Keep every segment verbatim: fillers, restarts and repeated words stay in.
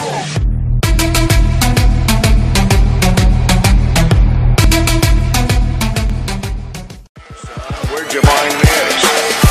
Where'd your mind is?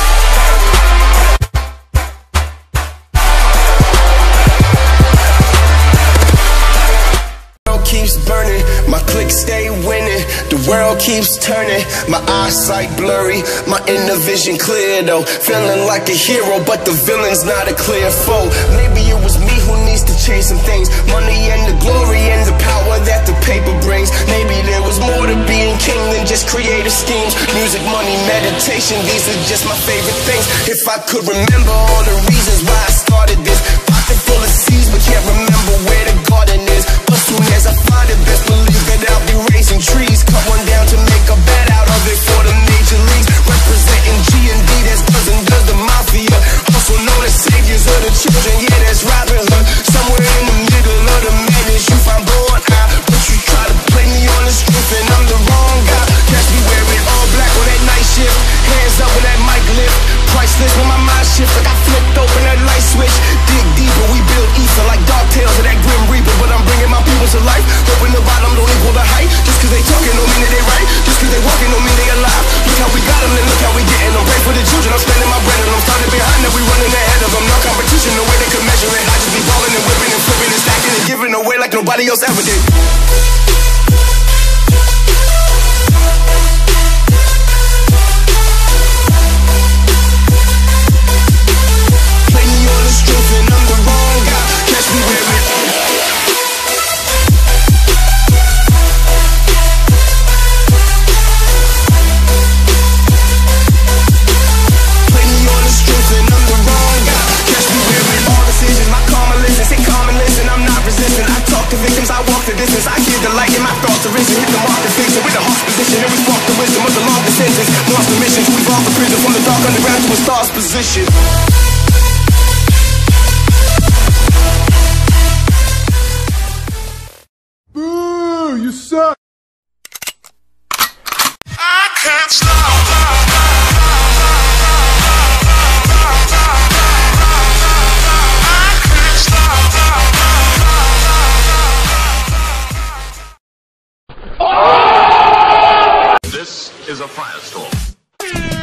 Keeps burning, my clicks stay winning. The world keeps turning, my eyesight blurry, my inner vision clear though. Feeling like a hero, but the villain's not a clear foe. Maybe it was me who needs to change some things. Money and the glory and the power that the paper brings. Maybe there was more to being king than just creative schemes. Music, money, meditation, these are just my favorite things. If I could remember all the reasons why I started this. Pocket full of seeds, but can't remember where the garden is. As soon as I find it, best believe that I'll be raising trees. Cut one down to make a bed out of it for the major leagues. Representing G and D, that's dozen does the mafia. Also known as saviors of the children, yeah, that's Robin Hood. Somewhere in the middle of the madness, you find born out. But you try to play me on the strip, and I'm the wrong guy. Catch me wearing all black on that night shift. Hands up when that mic lift. Priceless when my mind shift, like I flipped open that light switch. Dig deeper, we build ether like dark tales of that grim reaper. But I'm bringing my people to life. Hoping the bottom don't equal the height. Just cause they talking don't mean that they right. Just cause they walking don't mean they alive. Look how we got them, then look how we getting them. Pray for the children, I'm spending my bread and I'm starting behind them. We running ahead of them, no competition, no way they can measure it. I just be balling and whipping and flipping and stacking and giving away like nobody else ever did. Play me on the streets and I'm the wrong guy. Catch me wearing victims, I walk the distance. I hear the light in my thoughts arisen. Hit the mark and fix it with a harsh position. And we spark the wisdom of the long sentence. Monster missions, we evolve the prison from the dark underground to a star's position. Boo! You suck! I can't stop. This is a firestorm.